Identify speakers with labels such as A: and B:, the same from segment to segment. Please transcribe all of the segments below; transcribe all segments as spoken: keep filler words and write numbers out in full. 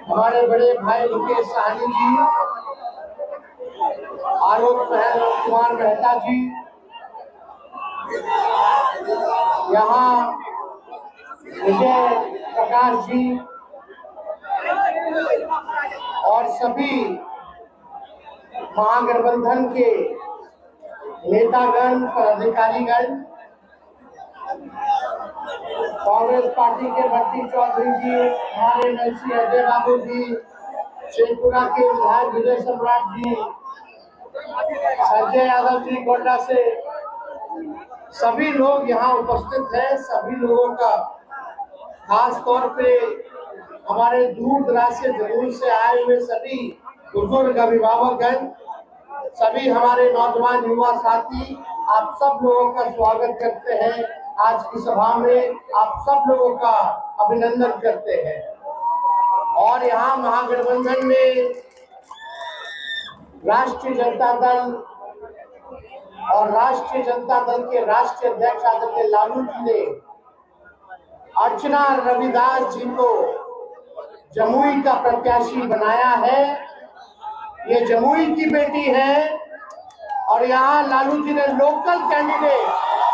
A: हमारे बड़े भाई मुकेश सहनी जी, आलोक महल कुमार मेहता जी, यहाँ विजय प्रकाश जी और सभी महागठबंधन के नेतागण, पदाधिकारीगण, कांग्रेस पार्टी के भट्टी चौधरी जी, हमारे एमएलसी अजय बाबू जी, शेखपुरा के विधायक विजय सम्राट जी, संजय यादव जी गोड्डा से, सभी लोग यहाँ उपस्थित हैं। सभी लोगों का खास तौर पे हमारे दूर दराज से जरूर से आए हुए सभी बुजुर्ग अभिभावकगण, सभी हमारे नौजवान युवा साथी, आप सब लोगों का स्वागत करते हैं। आज की सभा में आप सब लोगों का अभिनंदन करते हैं। और यहाँ महागठबंधन में राष्ट्रीय जनता दल और राष्ट्रीय जनता दल के राष्ट्रीय अध्यक्ष आदरणीय लालू जी ने अर्चना रविदास जी को जमुई का प्रत्याशी बनाया है। ये जमुई की बेटी है और यहाँ लालू जी ने लोकल कैंडिडेट,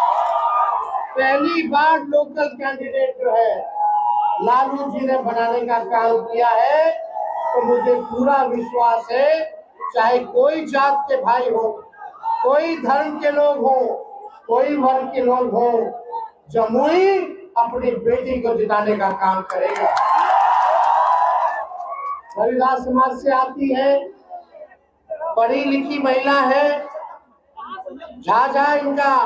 A: पहली बार लोकल कैंडिडेट जो है लालू जी ने बनाने का काम किया है। तो मुझे पूरा विश्वास है, चाहे कोई जात के भाई हो, कोई धर्म के लोग हो, कोई वर्ग के लोग हो, जमुई अपनी बेटी को जिताने का काम करेगा। रविदास समाज से आती है, पढ़ी लिखी महिला है, झाझा इनका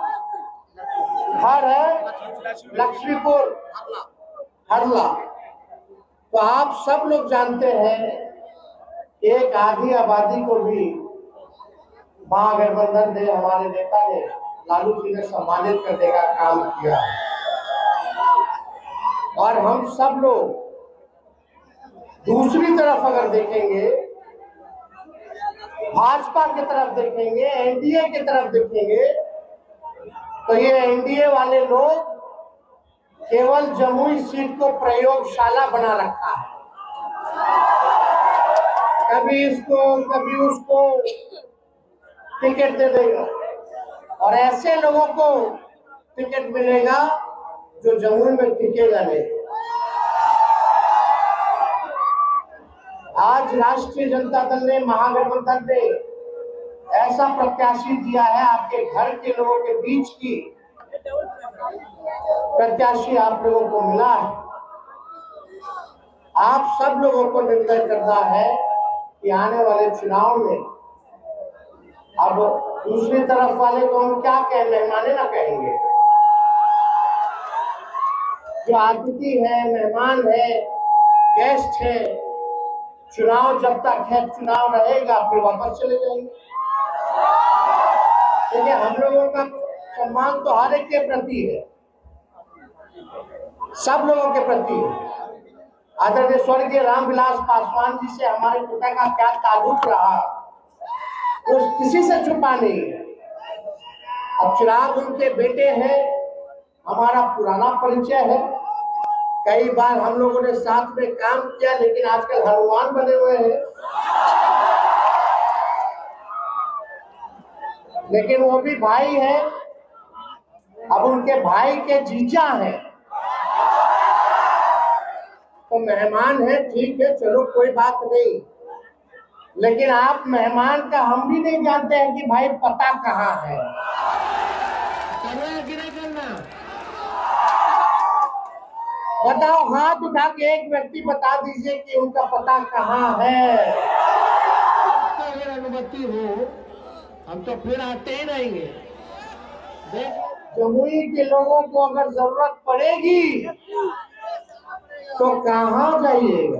A: घर है, लक्ष्मीपुर हरला। तो आप सब लोग जानते हैं एक आधी आबादी को भी महागठबंधन ने, हमारे नेता ने, लालू जी ने सम्मानित करने का काम किया। और हम सब लोग दूसरी तरफ अगर देखेंगे, भाजपा की तरफ देखेंगे, एनडीए की तरफ देखेंगे, तो ये एनडीए वाले लोग केवल जमुई सीट को प्रयोगशाला बना रखा है। कभी इसको कभी उसको टिकट दे देगा और ऐसे लोगों को टिकट मिलेगा जो जमुई में टिकेगा नहीं। आज राष्ट्रीय जनता दल ने, महागठबंधन ने ऐसा प्रत्याशी दिया है, आपके घर के लोगों के बीच की प्रत्याशी आप लोगों को मिला है। आप सब लोगों को निर्णय करना है कि आने वाले चुनाव में, अब दूसरी तरफ वाले को हम क्या कहें, मेहमाने ना कहेंगे, जो अतिथि है, मेहमान है, गेस्ट है, चुनाव जब तक है, चुनाव रहेगा, फिर वापस चले जाएंगे। देखिए, हम लोगों का सम्मान तो हर एक के प्रति है, सब लोगों के प्रति है। आदरणीय स्वर्गीय रामविलास पासवान जी से हमारे पिता का क्या ताल्लुक रहा, वो किसी से छुपा नहीं है। अब चिराग उनके बेटे हैं, हमारा पुराना परिचय है, कई बार हम लोगों ने साथ में काम किया, लेकिन आजकल हनुमान बने हुए हैं। लेकिन वो भी भाई है, अब उनके भाई के जीजा हैं, तो मेहमान है, ठीक है, चलो कोई बात नहीं। लेकिन आप मेहमान का हम भी नहीं जानते हैं कि भाई पता कहाँ है। करना कि नहीं करना, बताओ, हाथ उठा के एक व्यक्ति बता दीजिए कि उनका पता कहाँ है। अगर अनुमति हो हम तो फिर आते ही रहेंगे। जमुई के लोगों को अगर जरूरत पड़ेगी तो कहाँ जाइएगा,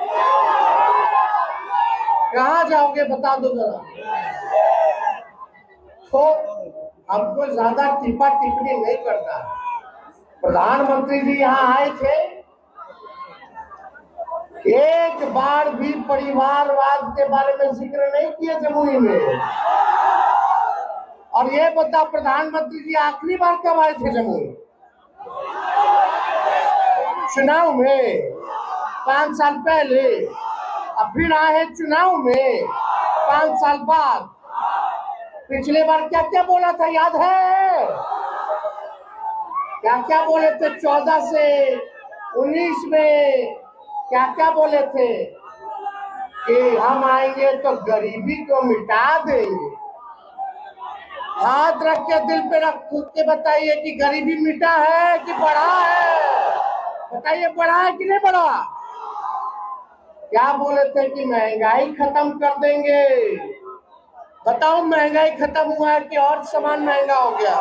A: कहाँ जाओगे बता दो जरा। तो हमको ज्यादा टिप्पा टिप्पणी नहीं करना। प्रधानमंत्री जी यहाँ आए थे, एक बार भी परिवारवाद के बारे में जिक्र नहीं किया जमुई में। और ये बता, प्रधानमंत्री जी आखिरी बार कब आए थे जमुई? चुनाव में। पांच साल पहले, अब फिर आए हैं चुनाव में पांच साल बाद। पिछले बार क्या क्या बोला था याद है? क्या क्या बोले थे? चौदह से उन्नीस में क्या क्या बोले थे कि हम आएंगे तो गरीबी को मिटा देंगे। हाथ रख के दिल पे रख के बताइए कि गरीबी मिटा है कि बढ़ा है? बताइए, बढ़ा है कि नहीं बढ़ा? क्या बोले थे कि महंगाई खत्म कर देंगे। बताओ, महंगाई खत्म हुआ है कि और सामान महंगा हो गया?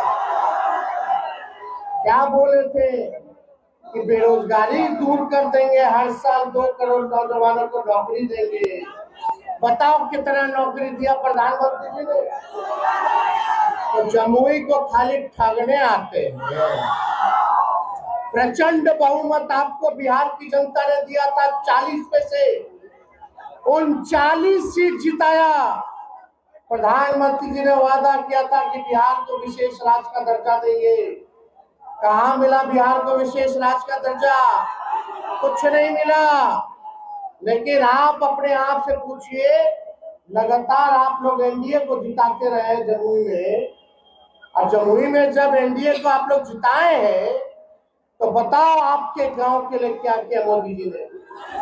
A: क्या बोले थे कि बेरोजगारी दूर कर देंगे, हर साल दो करोड़ नौजवानों को नौकरी देंगे। बताओ कितना नौकरी दिया प्रधानमंत्री जी ने? तो जमुई को खाली ठगने आते हैं। प्रचंड बहुमत आपको बिहार की जनता ने दिया था, चालीस में से उनचालीस सीट जिताया। प्रधानमंत्री जी ने वादा किया था कि बिहार को विशेष राज्य का दर्जा देंगे। कहाँ मिला बिहार को विशेष राज्य का दर्जा? कुछ नहीं मिला। लेकिन आप अपने आप से पूछिए, लगातार आप लोग एनडीए को जिताते रहे जमुई में, और जमुई में जब एनडीए को आप लोग जिताए हैं तो बताओ आपके गांव के लिए क्या किया मोदी जी ने?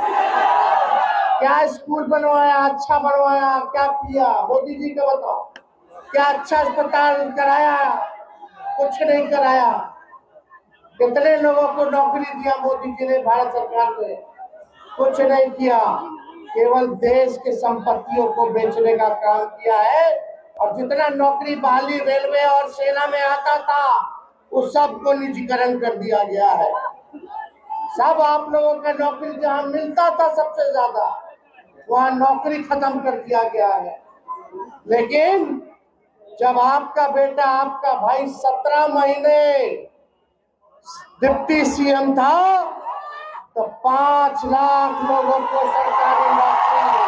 A: क्या स्कूल बनवाया, अच्छा बनवाया, क्या किया मोदी जी का? बताओ, क्या अच्छा अस्पताल कराया? कुछ नहीं कराया। कितने लोगों को नौकरी दिया मोदी जी ने भारत सरकार ने? कुछ नहीं किया। केवल देश के संपत्तियों को बेचने का काम किया है, और जितना नौकरी बहाली रेलवे और सेना में आता था उस सब को निजीकरण कर दिया गया है। सब आप लोगों का नौकरी जहां मिलता था सबसे ज्यादा, वहां नौकरी खत्म कर दिया गया है। लेकिन जब आपका बेटा, आपका भाई सत्रह महीने डिप्टी सीएम था तो पांच लाख लोगों को सरकारी नौकरी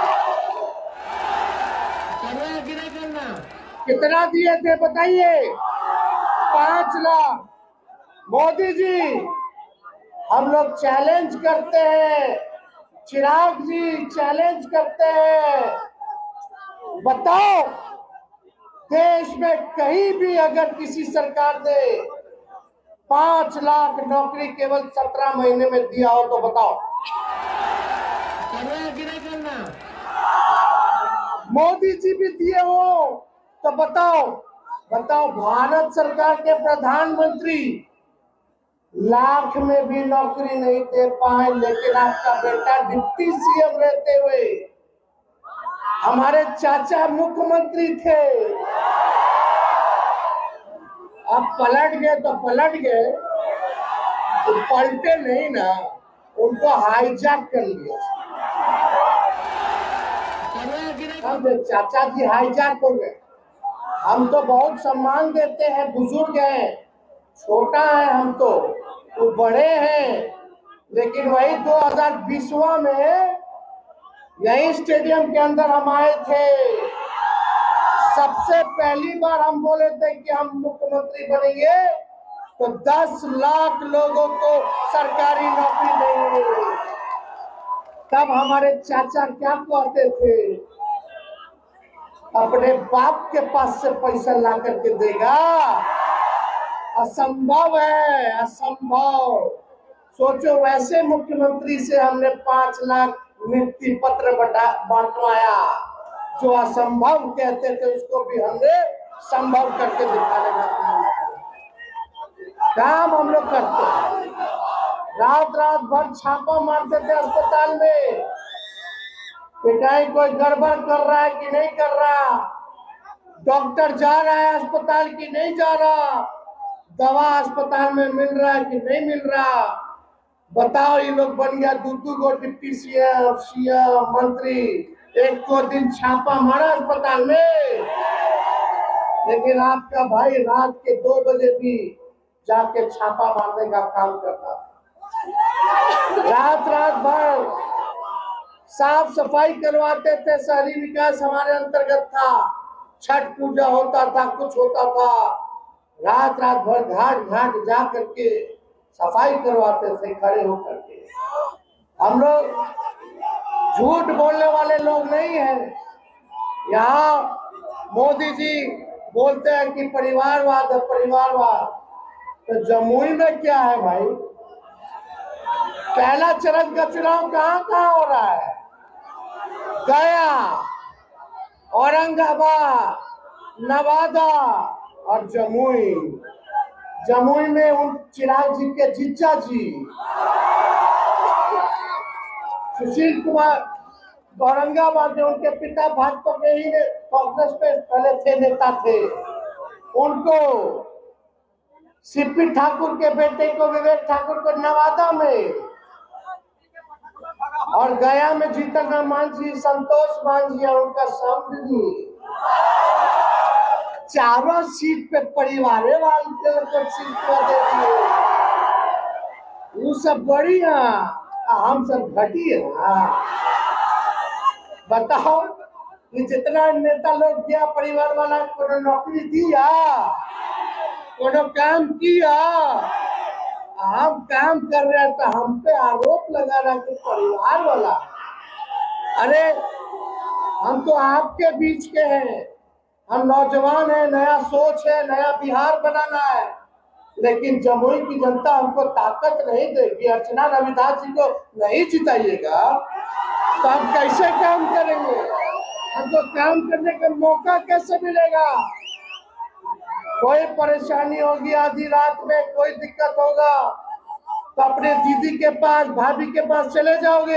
A: करना कि नहीं करना? कितना दिए थे बताइए? पांच लाख। मोदी जी, हम लोग चैलेंज करते हैं, चिराग जी चैलेंज करते हैं, बताओ देश में कहीं भी अगर किसी सरकार ने पांच लाख नौकरी केवल सत्रह महीने में दिया हो तो बताओ करना कि नहीं करना? मोदी जी भी दिए हो तो बताओ बताओ भारत सरकार के प्रधानमंत्री लाख में भी नौकरी नहीं दे पाए, लेकिन आपका बेटा डिप्टी सीएम रहते हुए, हमारे चाचा मुख्यमंत्री थे, अब पलट गए तो पलट गए, तो पलटे नहीं ना, उनको हाईजैक कर लिया। हम चाचा जी हाईजैक हो गए। हम तो बहुत सम्मान देते हैं, बुजुर्ग हैं, छोटा है हम तो, तो बड़े हैं, लेकिन वही दो हज़ार बीस में यही स्टेडियम के अंदर हम आए थे। सबसे पहली बार हम बोले थे कि हम मुख्यमंत्री बनेंगे तो दस लाख लोगों को सरकारी नौकरी देंगे। तब हमारे चाचा क्या कहते थे? अपने बाप के पास से पैसा ला करके देगा? असंभव है, असंभव। सोचो, वैसे मुख्यमंत्री से हमने पांच लाख नियुक्ति पत्र बांटवाया, जो असंभव कहते थे उसको भी हमने संभव करके दिखाने का काम हम लोग करते हैं। रात रात भर छापा मारते थे अस्पताल में, पिटाई कोई गड़बड़ कर रहा है कि नहीं कर रहा, डॉक्टर जा रहा है अस्पताल की नहीं जा रहा, दवा अस्पताल में मिल रहा है कि नहीं मिल रहा। बताओ, ये लोग बन गया दू दू गो डिप्टी सीएम, सीएम, मंत्री, एक को दिन छापा मारा अस्पताल में, लेकिन आपका भाई रात के दो बजे भी जाके छापा मारने का काम करता। रात रात भर साफ सफाई करवाते थे, शहरी विकास हमारे अंतर्गत था, छठ पूजा होता था, कुछ होता था, रात रात भर घाट घाट जा करके सफाई करवाते थे खड़े होकर के। हम लोग झूठ बोलने वाले लोग नहीं हैं। यहाँ मोदी जी बोलते हैं कि परिवारवाद है, परिवारवाद। तो जमुई में क्या है भाई? पहला चरण का चुनाव कहाँ कहाँ हो रहा है? गया, औरंगाबाद, नवादा और जमुई। जमुई में उन चिराग जी के जीजा जी सुशील कुमार औरंगाबाद में, उनके पिता भाजपा के ही कांग्रेस पे पहले थे, नेता थे। उनको सीपी ठाकुर के बेटे को, विवेक ठाकुर को नवादा में, और गया में जीतन राम मांझी, संतोष मांझी और उनका समधी, चारों सीट पे परिवारे वाले को सीट दे दिए। वो सब बढ़िया, हम सब घटिया। बताओ कि जितना नेता लोग किया परिवार वाला, कोनो नौकरी दिया, कोनो काम किया? हम काम कर रहे हैं तो हम पे आरोप लगा रहा कि परिवार वाला। अरे हम तो आपके बीच के हैं, हम नौजवान हैं, नया सोच है, नया बिहार बनाना है। लेकिन जमुई की जनता हमको ताकत नहीं देगी। अर्चना रविदास जी को नहीं जिताइएगा तो हम कैसे काम करेंगे? हमको काम करने का मौका कैसे मिलेगा? कोई परेशानी होगी, आधी रात में कोई दिक्कत होगा तो अपने दीदी के पास, भाभी के पास चले जाओगे।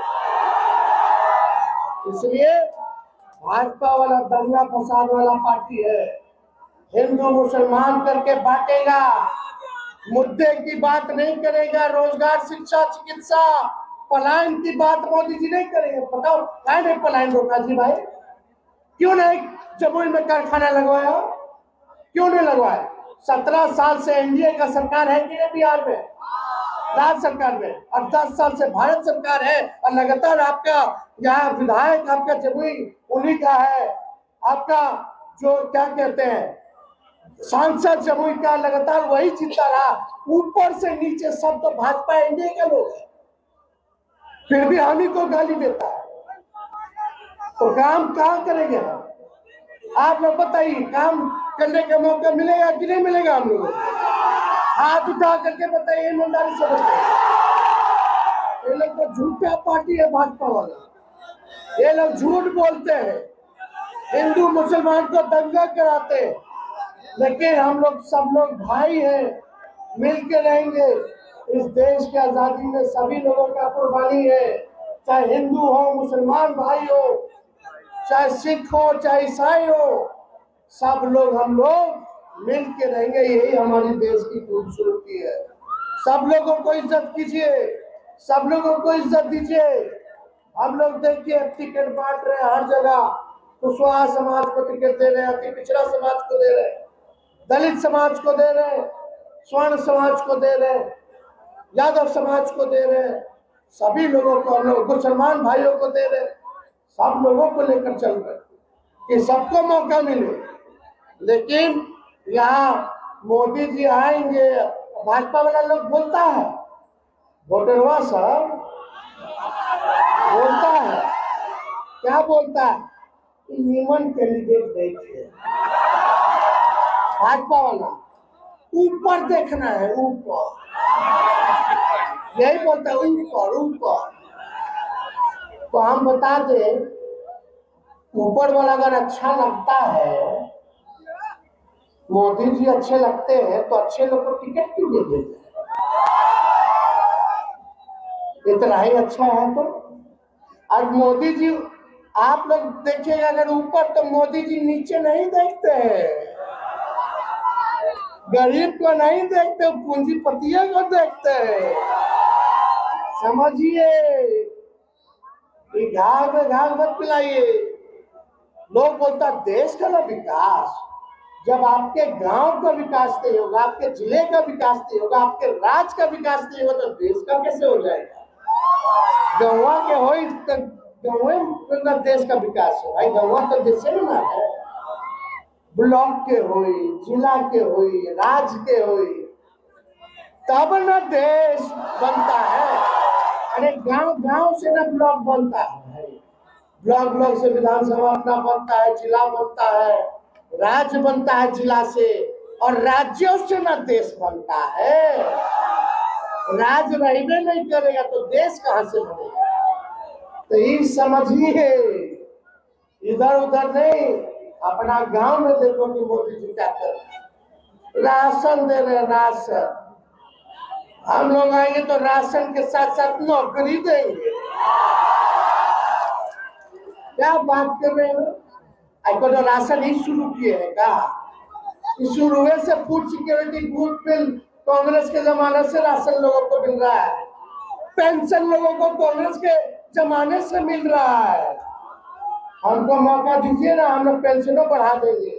A: इसलिए भाजपा वाला दंगा फसाद वाला पार्टी है, हिंदू मुसलमान करके बांटेगा, मुद्दे की बात नहीं करेगा। रोजगार, शिक्षा, चिकित्सा, पलायन की बात मोदी जी नहीं करेंगे। बताओ क्या नहीं पलायन रोका जी भाई? क्यों नहीं जमुई में कारखाना लगवाया? क्यों नहीं लगवाया? सत्रह साल से एनडीए का सरकार है कि नहीं बिहार में, राज्य सरकार में, और दस साल से भारत सरकार है, और लगातार आपका यहाँ विधायक आपका जमुई उन्हीं का है। आपका जो क्या कहते हैं सांसद जमुई का लगातार वही जीतता रहा। ऊपर से नीचे सब तो भाजपा एनडीए के लोग हैं, फिर भी हम ही को गाली देता है। तो काम कहाँ करेंगे हम? आप लोग बताइए, काम करने का मौका मिलेगा कि नहीं मिलेगा? हम लोग हाथ उठा करके बताइए, ईमानदारी से बताइए। ये लोग तो झूठा पार्टी है भाजपा वाला। ये लोग झूठ बोलते हैं, हिंदू मुसलमान को दंगा कराते हैं। लेकिन हम लोग सब लोग भाई हैं, मिल के रहेंगे। इस देश की आजादी में सभी लोगों का कुर्बानी है, चाहे हिंदू हो, मुसलमान भाई हो, चाहे सिख हो, चाहे ईसाई हो, सब लोग हम लोग मिल के रहेंगे। यही हमारी देश की खूबसूरती है। सब लोगों को इज्जत कीजिए, सब लोगों को इज्जत दीजिए। हम लोग देखिए टिकट बांट रहे हैं हर जगह, कुशवाहा समाज को टिकट दे रहे हैं, अति पिछड़ा समाज को दे रहे हैं, दलित समाज को दे रहे हैं, स्वर्ण समाज को दे रहे हैं, यादव समाज को दे रहे हैं, सभी लोगों को हम लोग, मुसलमान भाइयों को दे रहे हैं। सब लोगों को लेकर चल रहे कि सबको मौका मिले। लेकिन यहाँ मोदी जी आएंगे, भाजपा वाला लोग बोलता है, वोटरवा साहब बोलता है, क्या बोलता है? निमन कैंडिडेट देखिए। भाजपा वाला ऊपर देखना है, ऊपर, यही बोलता है, ऊपर ऊपर। तो हम बता दें, ऊपर वाला अगर अच्छा लगता है, मोदी जी अच्छे लगते हैं, तो अच्छे लोग को टिकट क्यों दे देते हैं? इतना ही अच्छा है तो। और मोदी जी, आप लोग देखिएगा अगर ऊपर, तो मोदी जी नीचे नहीं देखते हैं, गरीब को नहीं देखते, पूंजीपतियों को देखते हैं। समझिए, घाव में घाव मत पिलाइए। लोग बोलता देश का ना विकास, जब आपके गांव का विकास नहीं होगा, आपके जिले का विकास नहीं होगा, आपके राज्य का विकास नहीं होगा, तो देश का कैसे हो जाएगा? गौवा के हो तो गौवे में देश का विकास है भाई। गौवा तो देश में ना है, ब्लॉक के होई, जिला के होई, राज्य के होई, तब न देश बनता है। अरे गांव गांव से ना ब्लॉक बनता है, ब्लॉक ब्लॉक से विधानसभा अपना बनता है, जिला बनता है, राज्य बनता है जिला से, और राज्यों से ना देश बनता है। राज्य रहने नहीं करेगा तो देश कहां से बनेगा? तो ये समझिए, इधर उधर नहीं, अपना गांव में देखो कि मोदी जी क्या कर रहे हैं। राशन दे रहे, राशन। हम लोग आएंगे तो राशन के साथ साथ नौकरी देंगे। क्या बात कर रहे हो? आपको तो राशन ही शुरू किए हैं क्या? शुरू से food security group bill Congress के जमाने से राशन लोगों को मिल रहा है, पेंशन लोगों को कांग्रेस के जमाने से मिल रहा है। हमको मौका दीजिए ना, हम लोग पेंशनों बढ़ा देंगे।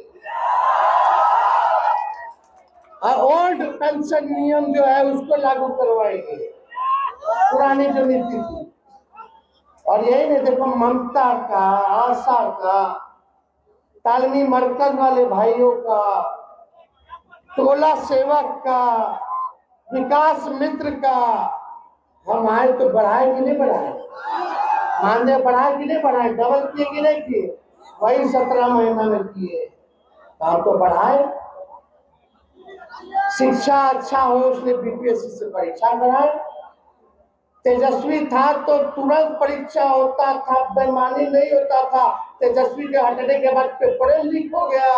A: ओल्ड पेंशन नियम जो है उसको लागू करवाएंगे, पुरानी जो नीति थी। और यही नहीं, देखो ममता का, आशा का, तालमी मरकज वाले भाइयों का, टोला सेवक का, विकास मित्र का, हम आए तो बढ़ाए कि नहीं बढ़ाए? मानदेय बढ़ाए कि नहीं बढ़ाए? डबल किए कि नहीं किए? वही सत्रह महीना में किए, हम तो बढ़ाए। शिक्षा अच्छा हो इसलिए बीपीएससी से परीक्षा कराए। तेजस्वी था तो तुरंत परीक्षा होता था, बेईमानी नहीं होता था। तेजस्वी के हटने के बाद पेपर लीक हो गया।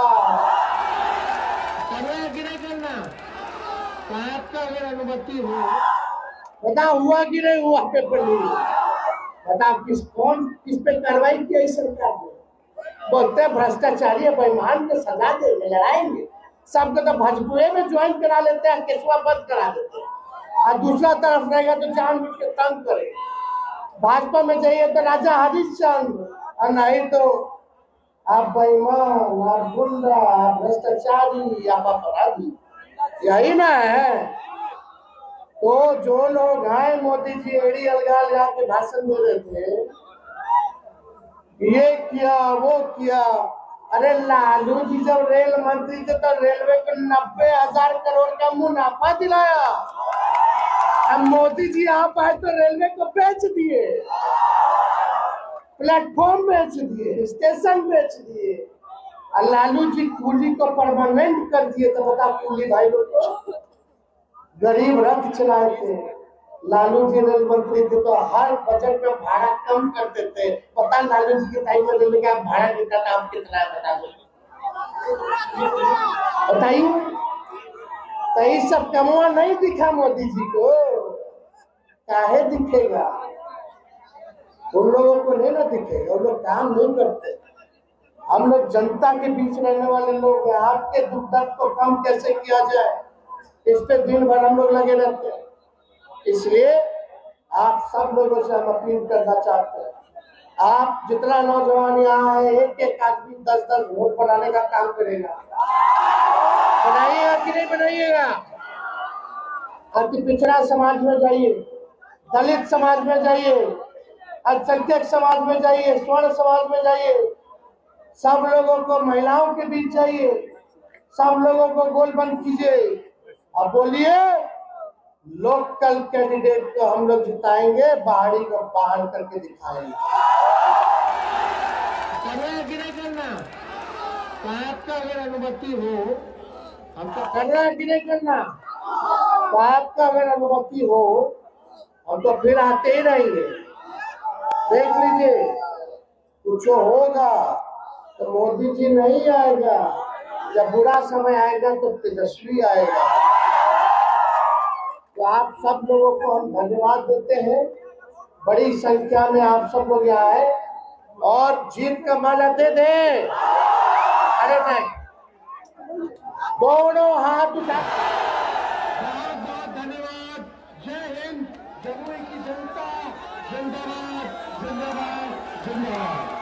A: करना कि नहीं करना? आपका अगर अनुमति हो बताओ, हुआ कि नहीं हुआ पेपर लीक? बताओ किस कौन किस पे कार्रवाई की सरकार ने? बोलते हैं भ्रष्टाचारी है, बेईमान को सजा देंगे, लड़ाएंगे। सबको तो भजपुरे में ज्वाइन करा लेते हैं, केसवा बंद करा देते हैं, और दूसरा तरफ रहेगा तो जानबूझ के तंग करे। भाजपा में जाइए तो राजा हरिश्चंद्र, और नहीं तो आप बेईमान, आप गुंडा, आप भ्रष्टाचारी, आप अपराधी, यही ना है। तो जो लोग हैं, मोदी जी एड़ी अलगा लगा के भाषण दे रहे थे, ये किया वो किया। अरे लालू जी जब रेल मंत्री थे तो रेलवे को नब्बे हजार करोड़ का मुनाफा दिलाया। अब मोदी जी आप आए तो रेलवे को बेच दिए, प्लेटफॉर्म बेच दिए, स्टेशन बेच दिए, और लालू जी कूली को परमानेंट कर दिए। तो बता, कूली भाई लोग को गरीब रथ चलाए थे। लालू जी रेल मंत्री थे तो हर बजट में भाड़ा कम कर देते। पता लालू जी के टाइम में रेलवे का भाड़ा कितना था, आप कितना है बता दो, बताइए। तो ये सब कमवा नहीं दिखा मोदी जी को, काहे दिखेगा? उन लोगों को नहीं ना दिखेगा, उन लोग काम नहीं करते। हम लोग जनता के बीच रहने वाले लोग हैं। आपके दुख दर्द को कम कैसे किया जाए, इस पे दिन भर हम लोग लगे रहते हैं। इसलिए आप सब लोगों से हम अपील करना चाहते हैं, आप जितना नौजवान यहाँ है, एक एक आदमी दस दस वोट बनाने का काम करेगा। बनाइएगा कि नहीं बनाइएगा? अति पिछड़ा समाज में जाइए, दलित समाज में जाइए, अल्पसंख्यक समाज में जाइए, स्वर्ण समाज में जाइए, सब लोगों को, महिलाओं के बीच जाइए, सब लोगों को गोलबंद कीजिए और बोलिए लोकल कैंडिडेट को हम लोग जिताएंगे, बाहरी को बाहर करके दिखाएंगे। करना कि नहीं करना? तो आपका अगर अनुमति हो, हम तो करना कि नहीं करना? तो आपका अगर अनुमति हो, हम तो फिर आते ही रहेंगे। देख लीजिए, कुछ होगा तो मोदी जी नहीं आएगा, जब बुरा समय आएगा तो तेजस्वी आएगा। तो आप सब लोगों को हम धन्यवाद देते हैं, बड़ी संख्या में आप सब लोग यहाँ आए और जीत का माला दे दे। अरे नहीं, दोनों हाथ उठा। बहुत बहुत धन्यवाद। जय हिंद, जमुई की जनता जिंदाबाद, जिंदाबाद, जिंदाबाद।